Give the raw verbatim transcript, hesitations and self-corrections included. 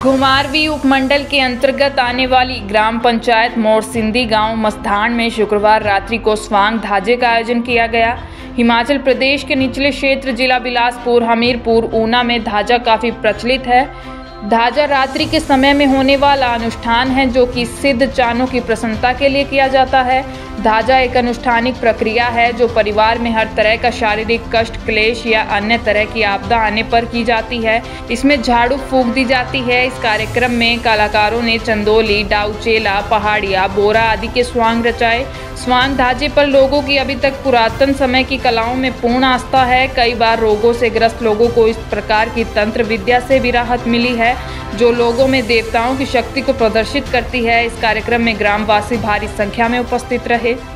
घुमारवीं उपमंडल के अंतर्गत आने वाली ग्राम पंचायत मोरसिंदी गांव मसधान में शुक्रवार रात्रि को स्वांग धाजे का आयोजन किया गया। हिमाचल प्रदेश के निचले क्षेत्र जिला बिलासपुर, हमीरपुर, ऊना में धाजा काफ़ी प्रचलित है। धाजा रात्रि के समय में होने वाला अनुष्ठान है जो कि सिद्ध चानों की प्रसन्नता के लिए किया जाता है। धाजा एक अनुष्ठानिक प्रक्रिया है जो परिवार में हर तरह का शारीरिक कष्ट, क्लेश या अन्य तरह की आपदा आने पर की जाती है। इसमें झाड़ू फूंक दी जाती है। इस कार्यक्रम में कलाकारों ने चंदोली, डाउचेला, पहाड़िया, बोरा आदि के स्वांग रचाए। स्वांग धाजे पर लोगों की अभी तक पुरातन समय की कलाओं में पूर्ण आस्था है। कई बार रोगों से ग्रस्त लोगों को इस प्रकार की तंत्र विद्या से भी राहत मिली है जो लोगों में देवताओं की शक्ति को प्रदर्शित करती है। इस कार्यक्रम में ग्रामवासी भारी संख्या में उपस्थित रहे।